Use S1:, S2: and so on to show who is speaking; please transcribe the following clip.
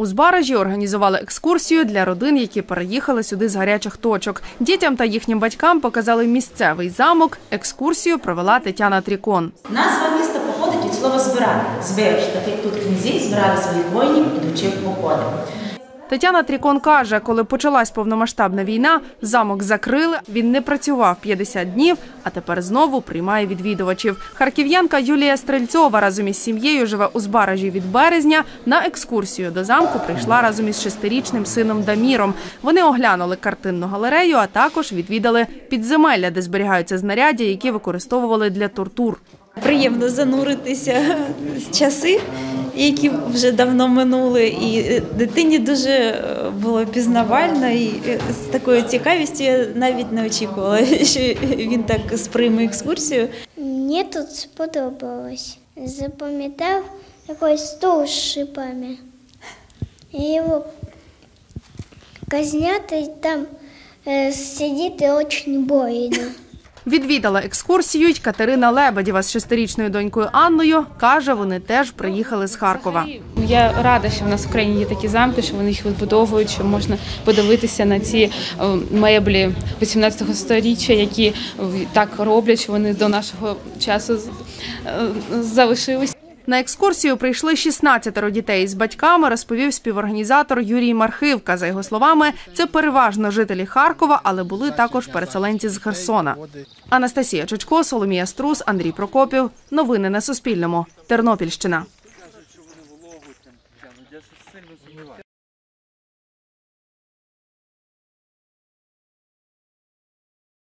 S1: У Збаражі організували екскурсію для родин, які переїхали сюди з гарячих точок. Дітям та їхнім батькам показали місцевий замок. Екскурсію провела Тетяна Трікон.
S2: Назва міста походить від слова «збирати». Збирж, так як тут князі збирали своїх воїнів, ідучи в походи.
S1: Тетяна Трікон каже, коли почалась повномасштабна війна, замок закрили, він не працював 50 днів, а тепер знову приймає відвідувачів. Харків'янка Юлія Стрельцова разом із сім'єю живе у Збаражі від березня. На екскурсію до замку прийшла разом із 6-річним сином Даміром. Вони оглянули картинну галерею, а також відвідали підземелля, де зберігаються знаряддя, які використовували для тортур.
S3: Приємно зануритися в часи, які вже давно минули, і дитині дуже було пізнавально, і з такою цікавістю я навіть не очікувала, що він так сприйме екскурсію.
S4: Мені тут сподобалось. Запам'ятав якийсь стол з шипами. І його казняти і там сидіти дуже больно.
S1: Відвідала екскурсію й Катерина Лебедєва з 6-річною донькою Анною. Каже, вони теж приїхали з Харкова.
S5: Я рада, що в нас в Україні є такі замки, що вони їх відбудовують, що можна подивитися на ці меблі 18 століття, які так роблять, що вони до нашого часу залишились.
S1: На екскурсію прийшли 16 дітей з батьками, розповів співорганізатор Юрій Мархивка. За його словами, це переважно жителі Харкова, але були також переселенці з Херсона. Анастасія Чучко, Соломія Струс, Андрій Прокопів. Новини на Суспільному. Тернопільщина.